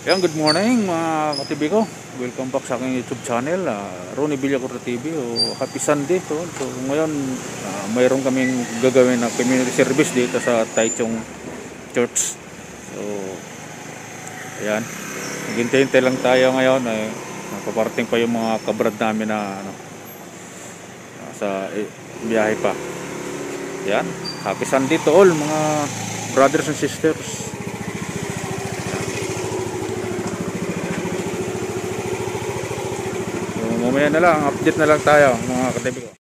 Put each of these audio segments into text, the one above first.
Ayan, good morning mga ka-TV ko. Welcome back sa aking YouTube channel, Ronnie Villacor TV o Happy Sunday to. So ngayon, mayroon kaming gagawin na community service dito sa Taichung Church. So ayan, naghintay-hintay lang tayo ngayon. Napaparating pa yung mga kabrad namin na sa biyahe pa. Ayan, Happy Sunday to all mga brothers and sisters. Mamaya na lang, update na lang tayo mga ka-TV ko.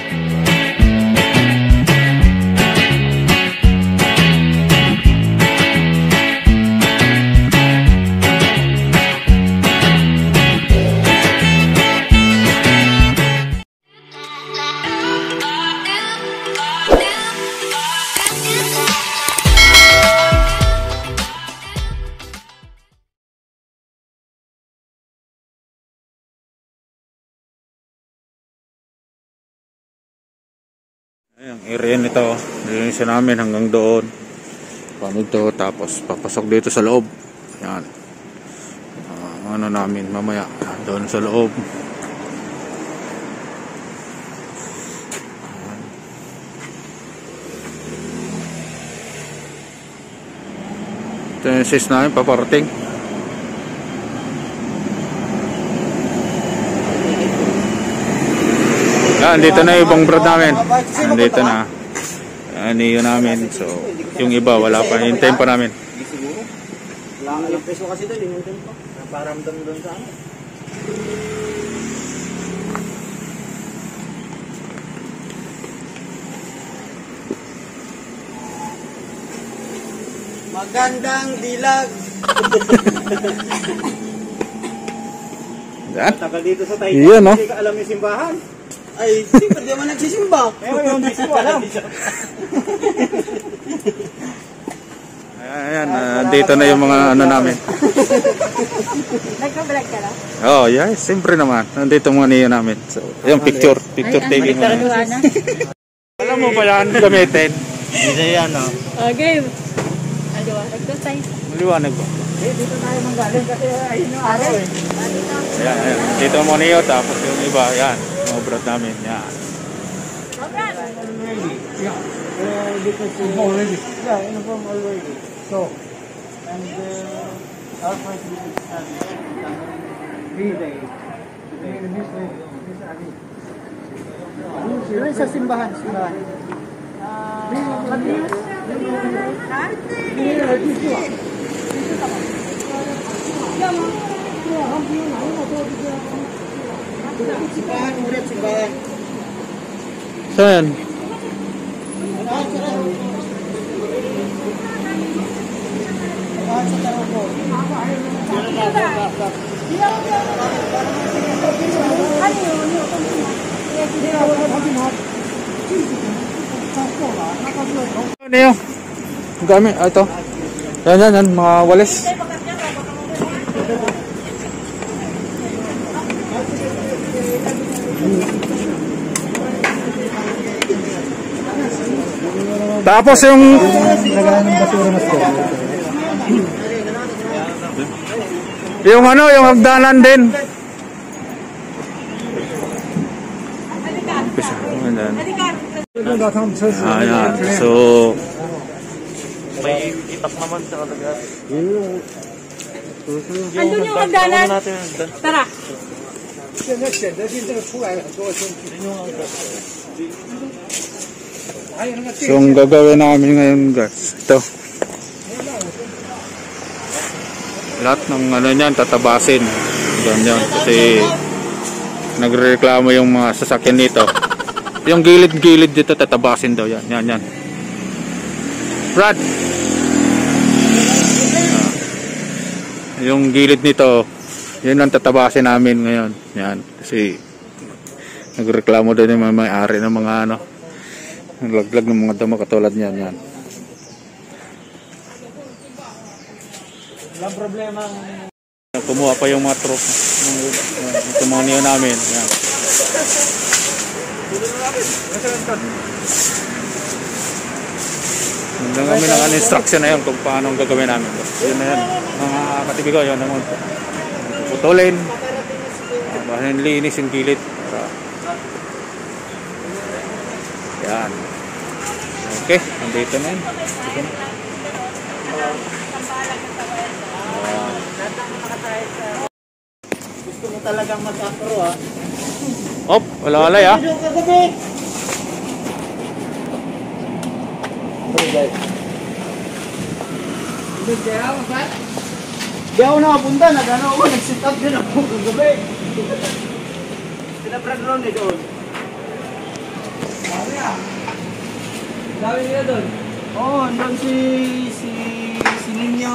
Ang area nito, nilinisan namin hanggang doon. Paano ito, tapos papasok dito sa loob. Yan. Ano namin mamaya, doon sa loob. Ito yung sis namin, paparating. Andito na yung ibang brad namin. Andito na. Aniyo namin. So, yung iba wala pa. Hintayin pa namin. Wala alam peso kasi doon. Hintayin pa. Naparamdam doon sa ano. Magandang dilag. Tagal dito sa Taiwan. Iyan, no? Hindi ka alam yung simbahan. Ay, siyempre di man nagsisimba. Pero yung disco alam. Ayan, dito na yung mga ano namin. Nagka-vlog ka lang? Oh, yes, siyempre naman. Nandito mga niyo namin. So, yung picture taking. Alam mo ba yan gamitin? Hindi yan, no? Okay. Aliwanag doon tayo. Maliwanag ba? Dito tayo manggaling kasi ayun yung araw eh. Ayan, ayan. Dito mo niyo, tapos yung iba, ayan. Mga brad namin, yan. Because already. Yeah, uniform already. So, and our first visit is 3 days. This sa simbahan. Simbahan, ulit simbahan. Saan? Ano yun? Gamit, ito. Yan, mga walis. Tapos yung ano, yung hagdanan din. Ayan, so May itak naman sa katagat. Andun yung hagdanan. Tara. So ang gagawin namin ngayon guys, ito lahat ng ano niyan tatabasin ganyan kasi nagrereklamo yung mga sasakyan nito. Yung gilid-gilid dito tatabasin daw yan. Brad, yung gilid nito yun ang tatabasin namin ngayon yan kasi nagreklamo daw yung mga may-ari ng mga ano laglag ng mga damo katulad niyan yan. Walang problema. Kumuha pa yung mga truck ito mga niyo namin yan. Hanggang kami ng instruction na yun kung paano ang gagawin namin. Yun na yan. Mga katibi ko, yun naman. Putulin. Bahan linis yung gilid. Yan. Okay, nandito na yun. Gusto mo talagang mag-apro ha? Op, wala ya. Di ako nakapunta, nag-ano ako, nag-sit up din ako kagabi. Pinaprag ron eh doon. Dami nila doon? Oo, doon si Ninyo.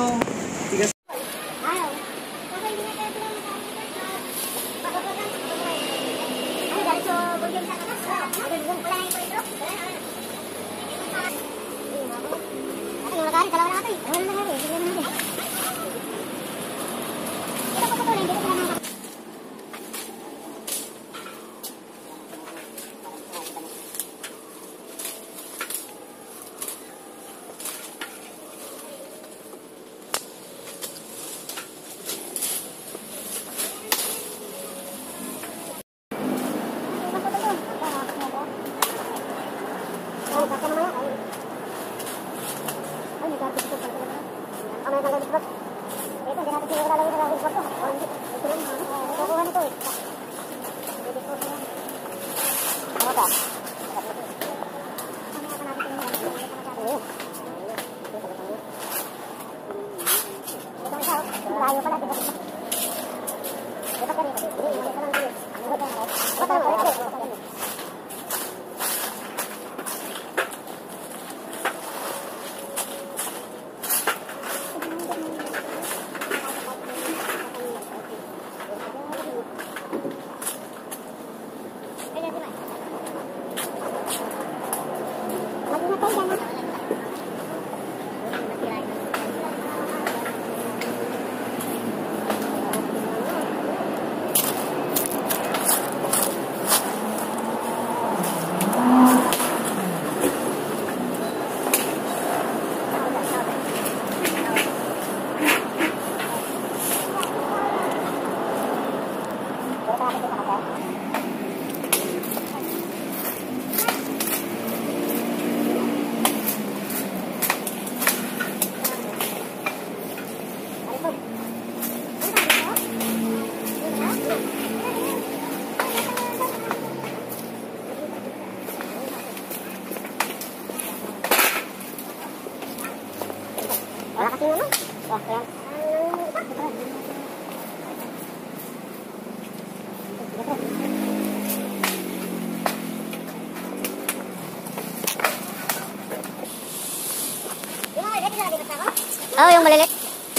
Oh, yung maliliit.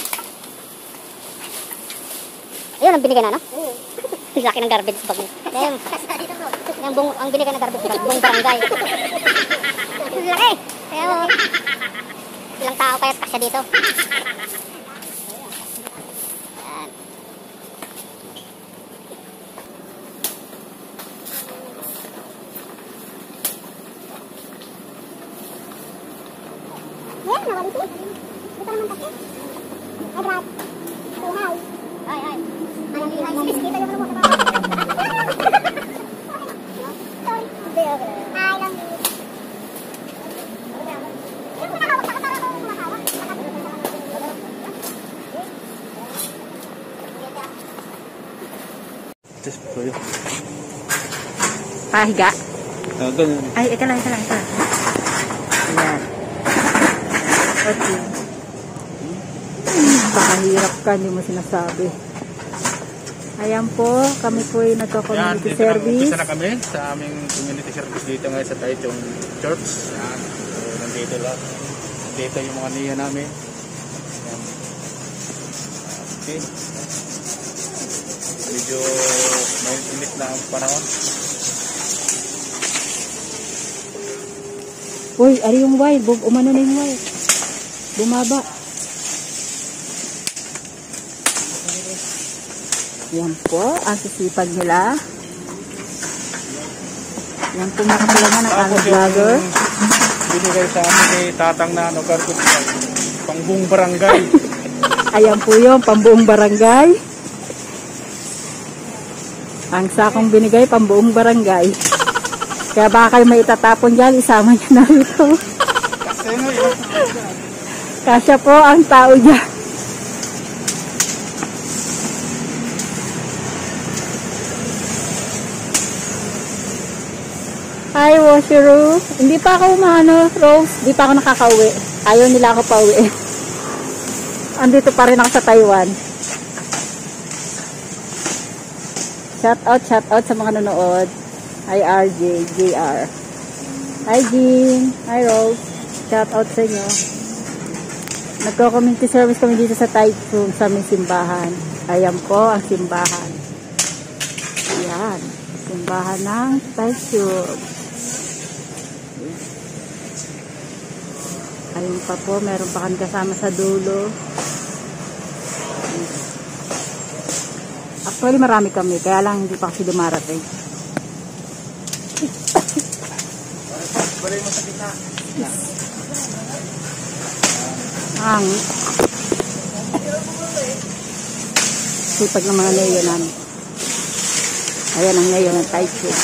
Ayun ang binigay na, no? Ang laki ng garbage bag mo. Ang binigay na garbage bag, buong barangay. Ang laki. Kaya ilang tao kaya kasya dito. Yan, nawali ko. Dito naman kasi. Ay, grab. Tuhaw. Ay. Anong ihay? Kita yung ano mo. Sorry. Hi, lang. Yung pinahawak sa kasara ko kumahawak. Just for you. Pahiga. Ganun. Ay, ika lang. Ayan. Okay. Pakahirap ka, hindi mo sinasabi. Ayan po, kami po ay nagko-community service. Isa na kami sa aming community service dito ngayon sa Taichung Church. Yan. So, nandito lang. Nandito yung mga niya namin. Yan. Okay. Medyo may init na ang panahon. Uy, ari yung wire. Umano na yung wire. Bumaba. Yan po, ang sisipag nila. Yan po nakatulungan ng aming vlogger. Binigay sa amin ni Tatang na carpet pang buong barangay. Ayan po yung pambuong barangay. Ang sakong binigay, pambuong barangay. Kaya baka kayo may itatapon dyan, isama niya na rito. Kasya po ang tao dyan. Hi, Washiru. Hindi pa ako Rose. Hindi pa ako nakakauwi. Ayaw nila ako pauwi. Andito pa rin ako sa Taiwan. Shout out sa mga nanonood. Hi, RJ, JR. Hi, Jean. Hi, Rose. Shout out sa inyo. Nagko-community service kami dito sa Taichung sa aming simbahan. Ayan po ang simbahan. Ayan. Simbahan ng Taichung. Ayun pa po, meron pa kami kasama sa dulo. Actually, marami kami. Kaya lang, hindi pa kasi dumarating. Ang sipag ng mga neyo namin. Ayan ang neyo ng Taichung.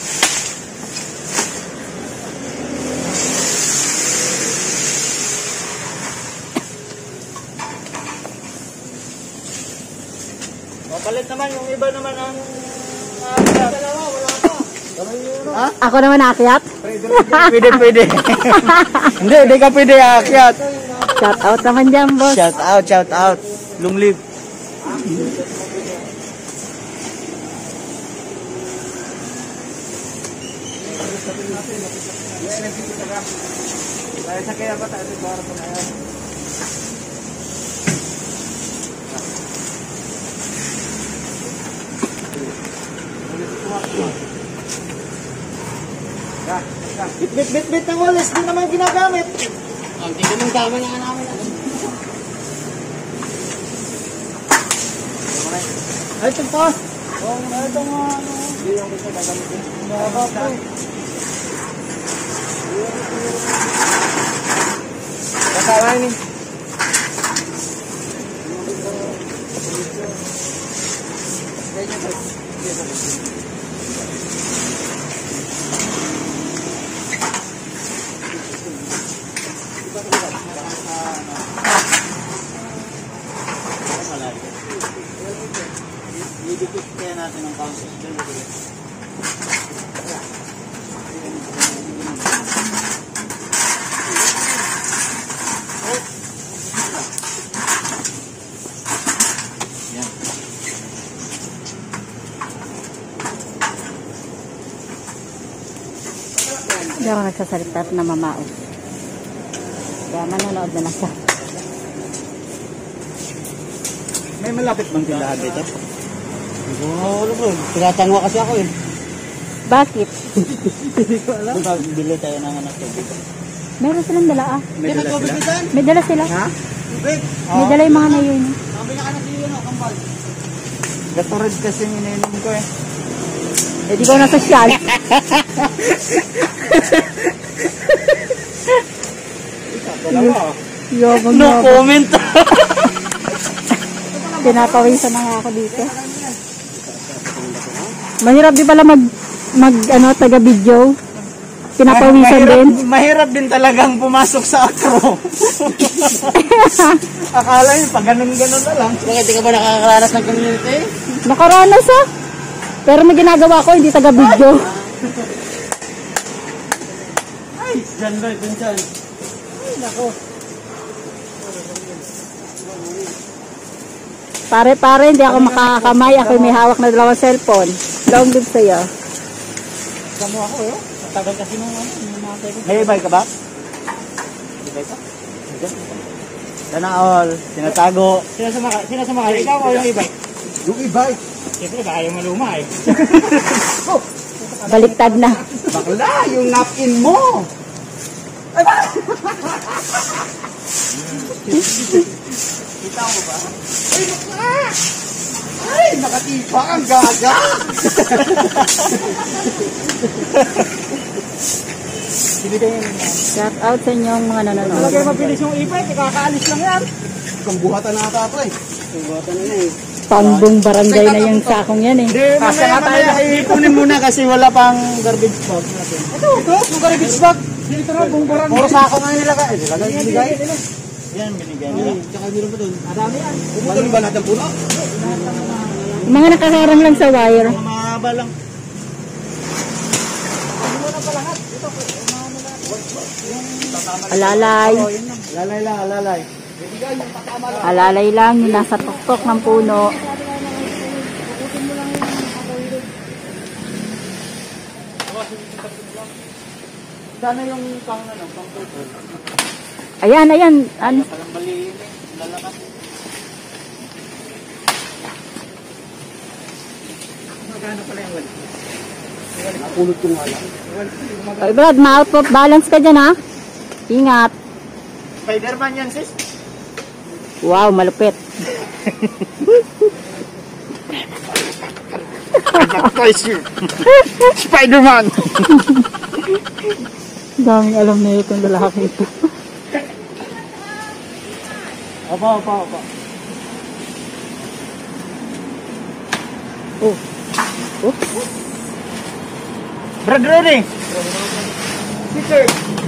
Palit naman, yung iba naman ang dalawa, wala pa. Ha? Ako naman aakyat. Pwede. Hindi ka pwede aakyat. Shout out naman dyan, boss. Shout out. Long live. Sa kaya ba tayo para po na yan? Bit ng walis, di naman ginagamit. Ang hindi naman gamit nga namin. Ay, ito pa. Ito nga, hindi yung gusto gagamitin. Mahaba po. Kasama yun eh. Idikit kaya natin ang council dito. Hindi ako nagsasalita at namamao. Kaya manonood na lang siya. May malapit bang tindahan dito? Wala bro, tinatangwa kasi ako eh. Bakit? Hindi ko alam. Bili tayo ng anak tubig. Meron silang dala ah. May dala sila? May dala sila. Ha? Tubig? May dala yung mga nayo niya. Sabi niya ka na sila yun, kambal. Gatorade kasi yung ininom ko eh. Eh di ko na social. No comment. Pinapawisan na nga ako dito. Mahirap di pala mag taga video. Pinapawisan din. Mahirap din talagang pumasok sa acro. Akala nyo, pag ganun-ganun na lang. Bakit di ka ba nakakaranas ng community? Nakaranas ah. Pero may ginagawa ko, hindi taga video. Ay, dyan ba, dyan. Ay, nako. Pare-pare, hindi ako makakamay. Ako may hawak na dalawang cellphone. Long live sa'yo. Kamu ako eh. Tagal kasi nung may ibay ka ba? Ibay ka? Sana all. Sinatago. Sino sumakay? Ikaw o yung ibay? Yung ibay. Siyempre baka yung maluma eh. Baliktad na. Bakla, yung napkin mo. Ay ba? Kita mo ba? Ay bakla! Ay, nakatipa ang gaga! Shout out sa inyong mga nanonood. Talaga mabilis yung ipay, kakaalis lang yan. kung buhatan na ata pre. Buhatan na eh. Pangbong barangay na yung sakong yan eh. Kasi nga tayo ipunin muna kasi wala pang garbage bag natin. Ito, yung garbage bag. Dito na, buong barangay. Puro sako nga nilagay. Binigay. Yan, binigay nila. Tsaka meron pa doon. Madami yan. Pumutulong ba natin puno? Yung mga nakakarang lang sa wire. Mahaba lang. Alalay. Alalay lang, alalay. Alalay lang yung nasa tuktok ng puno. Sana yung pang tuto. Ayan, ayan. Ano? Parang mali lalakas. Magkano pala yung wali? Napulot ko nga lang. Oy, Brad, ma-out of balance ka dyan ha. Ingat. Spider-Man yan sis. Wow, malupit. Spider-Man! Daming alam na itong lalaki ito. Opo. Oh. Oops. Brad Rudy! Peter!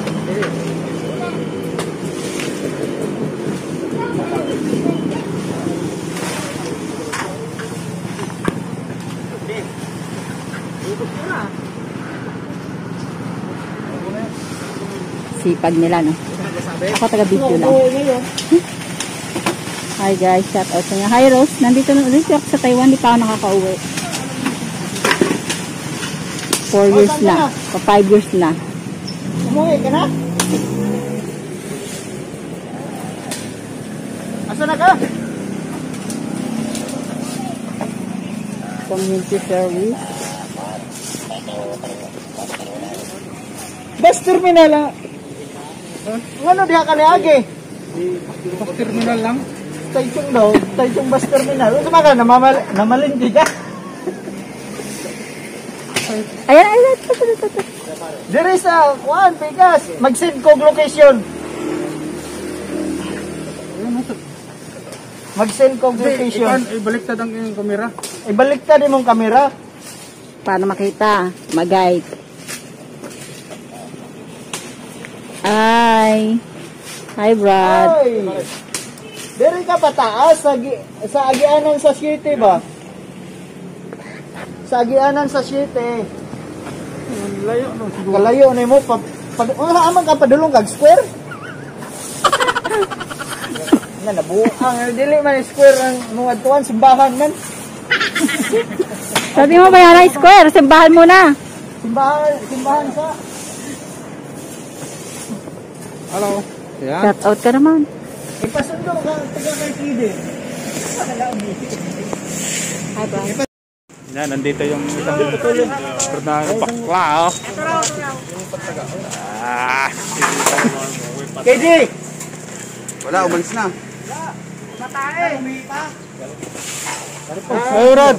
Sipag nila, no? Ako taga-video lang. Hi guys, shout out sa inyo. Hi Rose, nandito na ulit ako sa Taiwan, di pa ako nakaka-uwi. 4 years na. O 5 years na. Umuwi ka na? Asa na ka? Community service. Bus terminal lang. Ano diha ka niagi? Bus terminal lang? Station daw, station bus terminal. Ano ka namalindi ka? Ayan, ayan. There is a kuan, Pikas. Mag-send ko location. Mag-send ko location. Ibaliktad ang iyong kamera. Ibaliktad imong kamera. Paano makita? Mag-guide. Hi Brad. Ay. Dere ka pataas sa agianan sa city ba? Sa agianan sa city. Layo no. Kalayo na mo aman ka padulong kag square. Na nabuang dili man square ang mga tuwan simbahan man. Sabi mo ba yan, square? Simbahan mo na. Simbahan sa. Hello. Yan. Shout out ka naman. Ipasundo ka taga kay Kide. Hi Brad. Yan, nandito yung isang na bakla. Oh. KD. Wala, umalis na. Matae. Hey, Rod.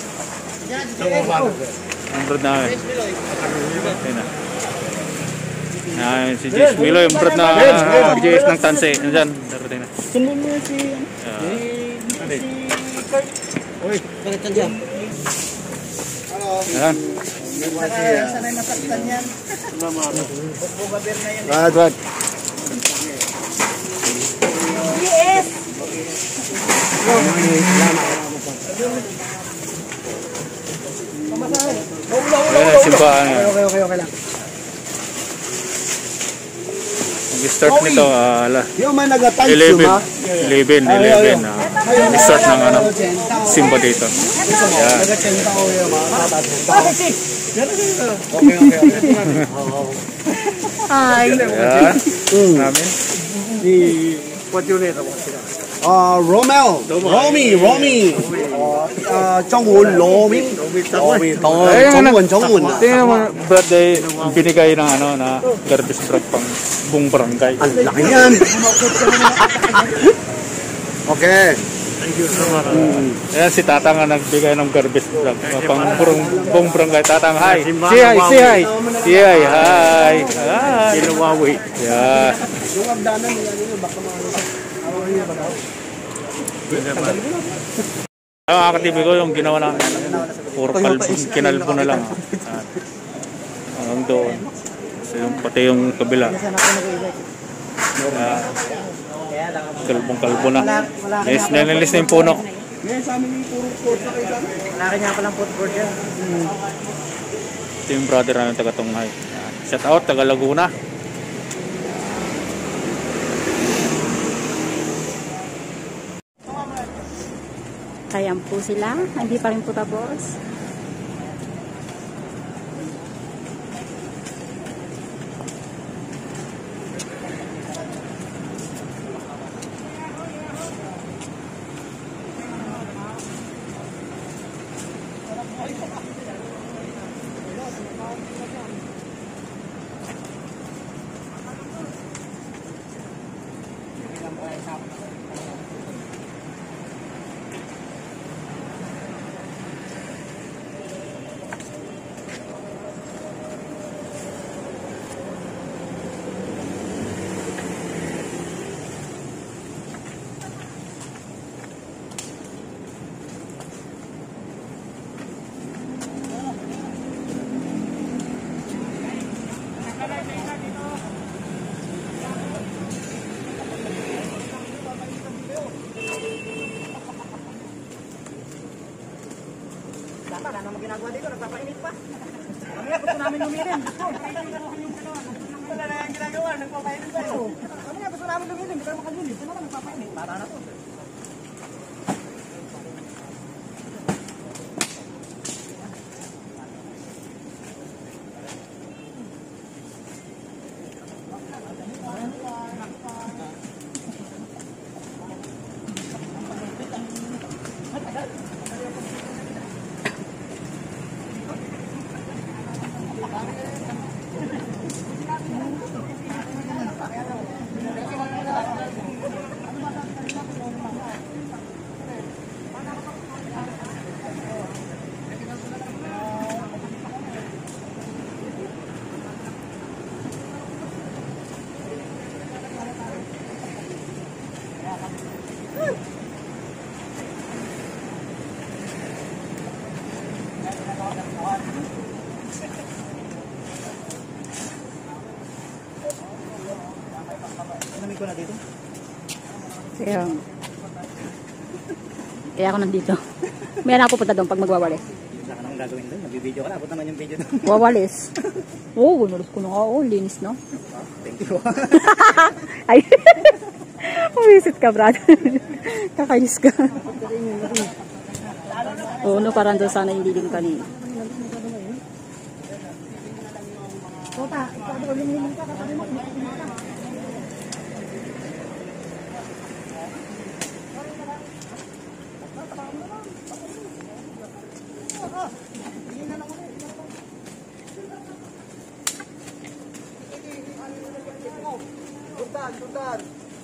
Ang Rod na. Yan na. Si Jace Milo, yung Rod na mag-JS ng tanse. Nandyan. Darating na. Sino mo si Kurt? Uy, bakit ka dyan? Yan. Sanay masaktan yan. Rod. Yes! Ayan, simbahan. Okay lang. Nag-start nito, Yung man nag-atay 11. 11. Nag-start ng simba dito. Yan. Hi. Yan. Namin. What you need? Romel. Romy. 정훈, 로미. 정훈. Tingnan mo, birthday, binigay ng na garbage truck pang buong barangay. Ang laki yan. Okay. Ayan, si Tatang nga nagbigay ng garbage truck pang buong barangay. Tatang, hi. Say hi. Hi. Ginawawi. Yeah. Yung abdanan nila baka Kakatibi ko yung ginawa namin. Puro kinalbo na lang. Hanggang doon. So, pati yung kabila. Kalbong-kalbo na. Nilinis na yung puno. Ngayon sa amin yung puro court na kayo sa amin. Wala kanya palang footboard yan. Ito yung brother namin taga Tunghay. Shout out taga Laguna. Ayan po sila. Hindi pa rin po tapos. Wala namang ginagawa dito, nagpapainit pa. Kami gusto namin lumilim. Wala na yung ginagawa, nagpapainit pa. Kami gusto namin lumilim, hindi ka makalulim. Ito naman nagpapainit, bata na po. Ko na dito. Kaya ako nandito. Meron ako punta doon pag magwawalis. Wala ka nang gagawin doon. Nabibideo ka na. Abot naman yung video doon. Wawalis. Oo, nalos ko na nga. Oo, linis, no? Thank you. Ay. Umisit ka, brad. Kakayos ka. Oo, no, parang doon sana yung lilim kanina. Kota, ikaw lilim ka. Katabi mo, Sultan.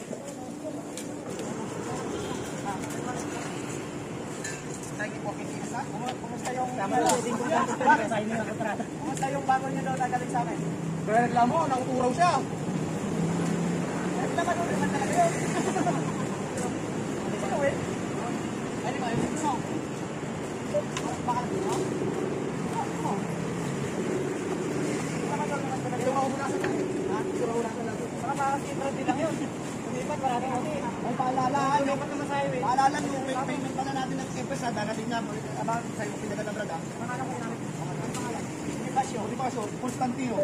Kumusta yung bago niyo daw nagaling sa amin? Kaya reklamo, nakuturaw siya. Naman ulit man talaga yun. Sino eh? Ano ba yun? Sino? Baka na dito? Ito maubunasan lang. Ha? Ito maubunasan lang. Baka makakasintro lang yun. Lumipat, maraming kasi. Ay, paalala. Lumipat naman sa highway. Paalala nyo, payment pala natin ng KPS ha. Darating na. Abang sa'yo, pinagalabrad ha. Pangalan ko namin. Ang pangalan? Bonifacio, Constantino.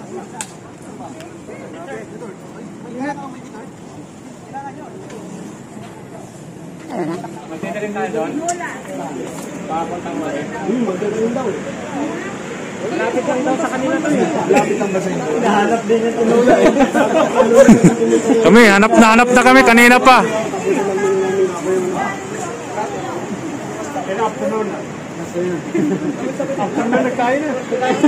Kailangan ako may gitar? Kailangan yun. Ayun na. Magdadaling tayo doon? Papuntang mo rin. Magdadaling daw. Malapit lang daw sa kanila to. Lapit lang ba sa inyo? Nahanap din yung tinula eh. Kami, hanap na kami kanina pa. Afternoon. Afternoon nagkain na.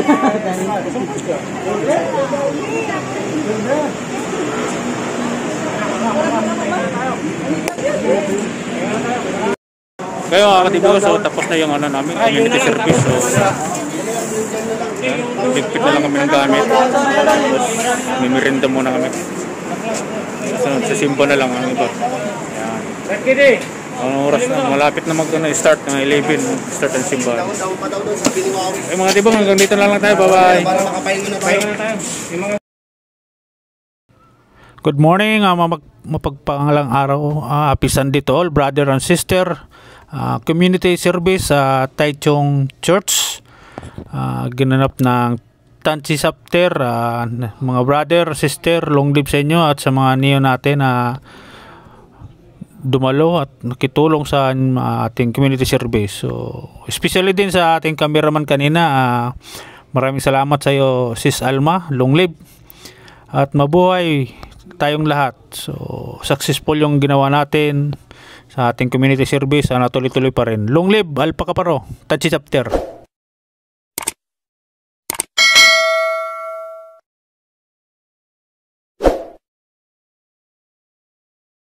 Kaya kakatibo, so tapos na yung ano namin, community service. So, ligpit na lang kami ng gamit. Tapos, mimirinda muna kami. So, sa simba na lang ang iba. Yan. Anong oras na? Malapit na start ng 11. Start ang simbahan. Daw pa daw doon, sabi ni Wari. Ay mga tibong, hanggang dito na lang tayo. Bye-bye. Para makapahinga na tayo. Good morning, mapagpangalang araw. Happy Sunday to all, brother and sister. Community service sa Taichung Church. Ginanap ng Tansi Chapter. Mga brother, sister, long live sa inyo at sa mga niyo natin na dumalo at nakitulong sa ating community service. So, especially din sa ating cameraman kanina. Maraming salamat sa iyo, Sis Alma. Long live at mabuhay tayong lahat. So, successful yung ginawa natin sa ating community service. Tuloy-tuloy pa rin. Long live Alpha Kaparo, Tansi Chapter.